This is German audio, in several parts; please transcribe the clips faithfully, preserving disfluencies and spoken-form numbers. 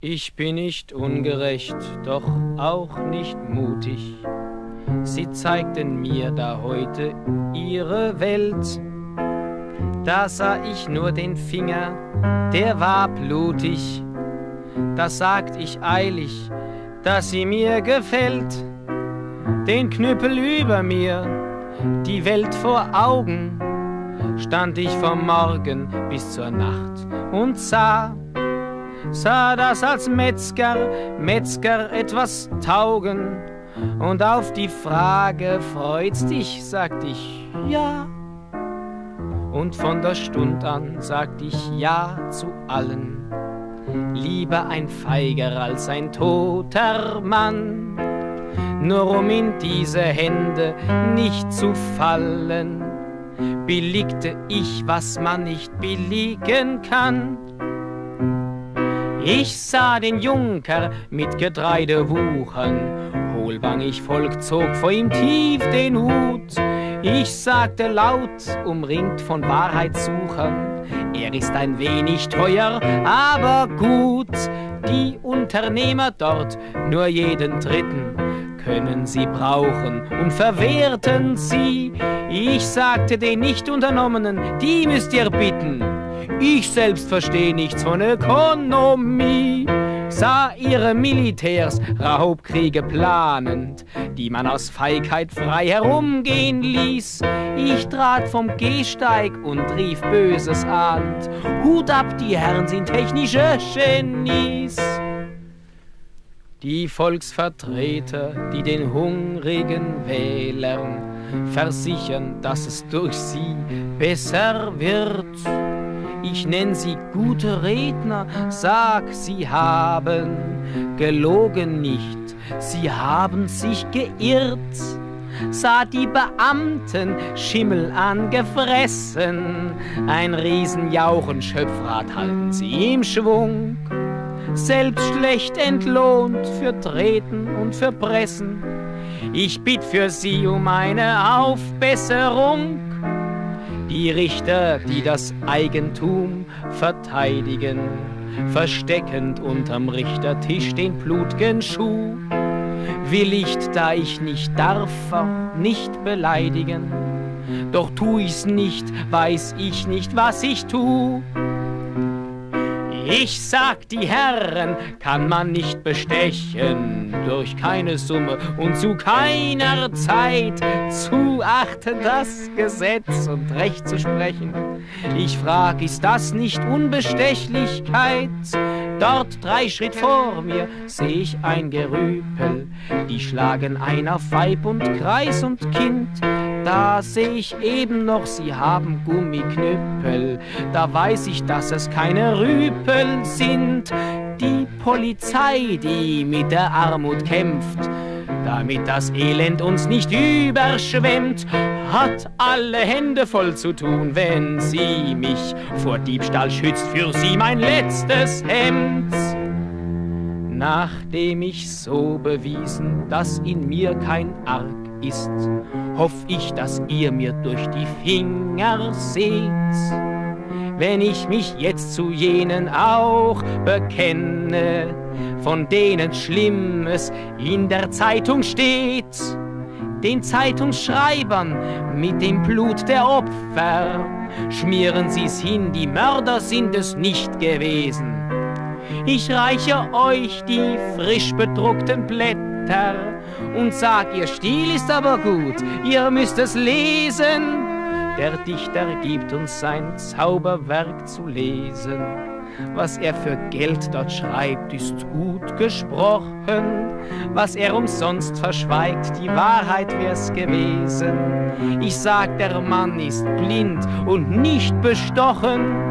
Ich bin nicht ungerecht, doch auch nicht mutig. Sie zeigten mir da heute ihre Welt. Da sah ich nur den Finger, der war blutig. Da sagt ich eilig, dass sie mir gefällt. Den Knüppel über mir, die Welt vor Augen, stand ich vom Morgen bis zur Nacht und sah, sah das als Metzger, Metzger etwas taugen. Und auf die Frage, freut's dich, sagt ich ja. Und von der Stund an sagt ich ja zu allen. Lieber ein Feiger als ein toter Mann, nur um in diese Hände nicht zu fallen, billigte ich, was man nicht billigen kann. Ich sah den Junker mit Getreide wuchern, hohlwangig Volk zog vor ihm tief den Hut. Ich sagte laut, umringt von Wahrheitssuchern, er ist ein wenig teuer, aber gut. Die Unternehmer dort, nur jeden Dritten, können sie brauchen und verwerten sie. Ich sagte den Nicht-Unternommenen, die müsst ihr bitten. Ich selbst versteh nichts von Ökonomie. Sah ihre Militärs Raubkriege planend, die man aus Feigheit frei herumgehen ließ. Ich trat vom Gehsteig und rief Böses ahnd: Hut ab, die Herren sind technische Genies. Die Volksvertreter, die den hungrigen Wählern versichern, dass es durch sie besser wird. Ich nenn sie gute Redner, sag, sie haben gelogen nicht, sie haben sich geirrt. Sah die Beamten Schimmel angefressen, ein Riesenjauchenschöpfrad halten sie im Schwung. Selbst schlecht entlohnt für Treten und für Pressen, ich bitt für sie um eine Aufbesserung. Die Richter, die das Eigentum verteidigen, versteckend unterm Richtertisch den blut'gen Schuh. Willigt, da ich nicht darf, auch nicht beleidigen, doch tu ich's nicht, weiß ich nicht, was ich tu. Ich sag, die Herren kann man nicht bestechen, durch keine Summe und zu keiner Zeit, zu achten das Gesetz und Recht zu sprechen. Ich frag, ist das nicht Unbestechlichkeit? Dort drei Schritt vor mir seh ich ein Gerüpel, die schlagen ein auf Weib und Kreis und Kind. Da seh ich eben noch, sie haben Gummiknüppel, da weiß ich, dass es keine Rüpel sind. Die Polizei, die mit der Armut kämpft, damit das Elend uns nicht überschwemmt, hat alle Hände voll zu tun, wenn sie mich vor Diebstahl schützt, für sie mein letztes Hemd. Nachdem ich so bewiesen, dass in mir kein Arg ist, hoff ich, dass ihr mir durch die Finger seht. Wenn ich mich jetzt zu jenen auch bekenne, von denen Schlimmes in der Zeitung steht, den Zeitungsschreibern mit dem Blut der Opfer, schmieren sie's hin, die Mörder sind es nicht gewesen. Ich reiche euch die frisch bedruckten Blätter und sag, ihr Stil ist aber gut, ihr müsst es lesen. Der Dichter gibt uns sein Zauberwerk zu lesen. Was er für Geld dort schreibt, ist gut gesprochen. Was er umsonst verschweigt, die Wahrheit wär's gewesen. Ich sag, der Mann ist blind und nicht bestochen.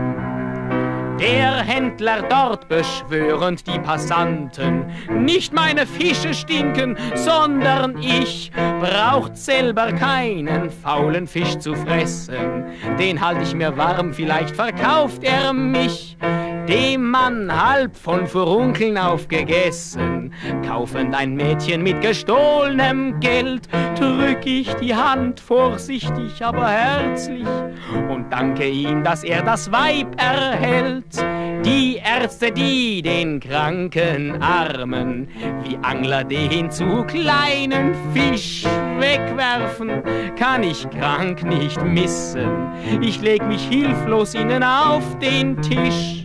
Der Händler dort beschwörend die Passanten, nicht meine Fische stinken, sondern ich, braucht selber keinen faulen Fisch zu fressen. Den halt ich mir warm, vielleicht verkauft er mich. dem Mann halb von Furunkeln aufgegessen, kaufend ein Mädchen mit gestohlenem Geld, drück ich die Hand vorsichtig, aber herzlich und danke ihm, dass er das Weib erhält. Die Ärzte, die den kranken Armen wie Angler den zu kleinen Fisch wegwerfen, kann ich krank nicht missen. Ich leg mich hilflos ihnen auf den Tisch.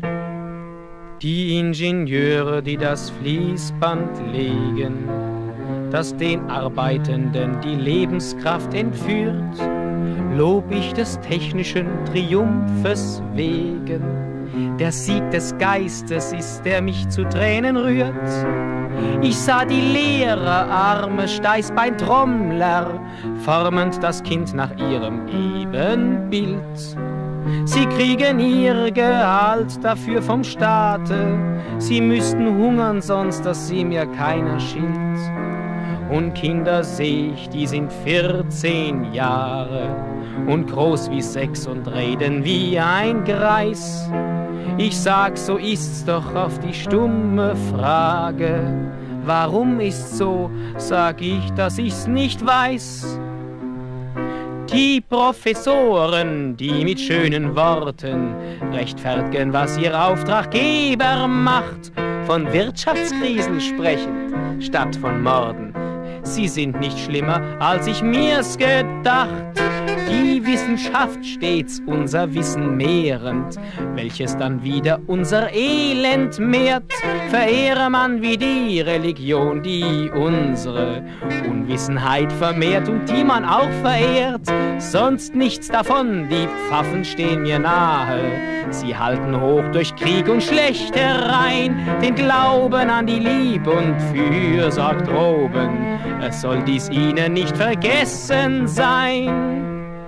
Die Ingenieure, die das Fließband legen, das den Arbeitenden die Lebenskraft entführt, lob ich des technischen Triumphes wegen. Der Sieg des Geistes ist, der mich zu Tränen rührt. Ich sah die Lehrerarme, Steißbeintrommler, formend das Kind nach ihrem Ebenbild. Sie kriegen ihr Gehalt dafür vom Staate, sie müssten hungern, sonst dass sie mir keiner schilt. Und Kinder seh ich, die sind vierzehn Jahre und groß wie sechs und reden wie ein Greis. Ich sag, so ist's doch auf die stumme Frage, warum ist's so, sag ich, dass ich's nicht weiß. Die Professoren, die mit schönen Worten rechtfertigen, was ihr Auftraggeber macht, von Wirtschaftskrisen sprechend, statt von Morden. Sie sind nicht schlimmer, als ich mir's gedacht. Die Wissenschaft stets unser Wissen mehrend, welches dann wieder unser Elend mehrt. Verehre man wie die Religion, die unsere Unwissenheit vermehrt und die man auch verehrt. Sonst nichts davon, die Pfaffen stehen mir nahe. Sie halten hoch durch Krieg und Schlechtereien den Glauben an die Lieb und Fürsorg droben. Es soll dies ihnen nicht vergessen sein.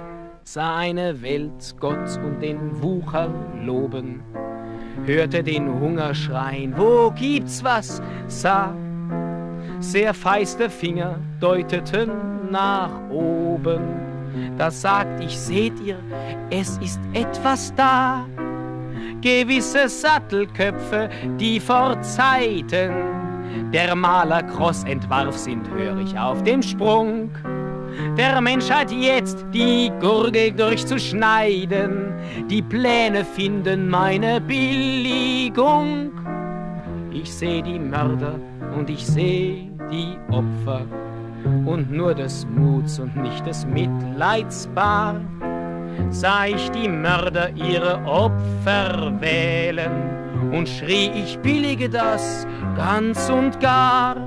Seine Welt Gott und den Wucher loben, hörte den Hunger schreien, wo gibt's was, sah. Sehr feiste Finger deuteten nach oben, da sagt ich, seht ihr, es ist etwas da. Gewisse Sattelköpfe, die vor Zeiten der Maler Kross entwarf, sind hörig auf dem Sprung. Der Menschheit jetzt die Gurgel durchzuschneiden, die Pläne finden meine Billigung. Ich seh die Mörder und ich seh die Opfer und nur des Muts und nicht des Mitleids bar. Sah ich die Mörder ihre Opfer wählen und schrie, ich billige das ganz und gar.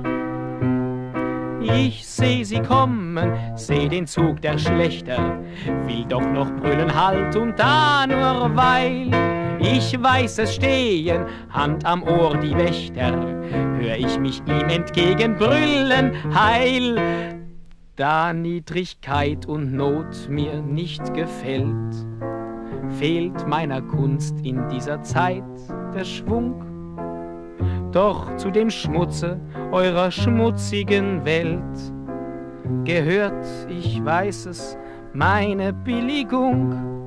Ich seh sie kommen, seh den Zug der Schlechter, will doch noch brüllen Halt und da nur weil ich weiß es stehen, Hand am Ohr die Wächter, hör ich mich ihm entgegenbrüllen, Heil! Da Niedrigkeit und Not mir nicht gefällt, fehlt meiner Kunst in dieser Zeit der Schwung. Doch zu dem Schmutze eurer schmutzigen Welt gehört, ich weiß es, meine Billigung.